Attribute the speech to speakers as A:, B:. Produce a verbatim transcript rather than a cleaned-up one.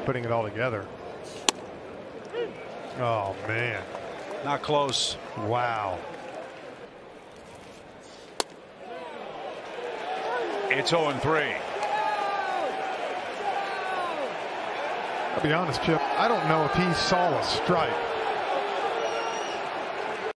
A: putting it all together. Oh, man.
B: Not close.
A: Wow.
B: It's oh and three.
A: I'll be honest, Chip, I don't know if he saw a strike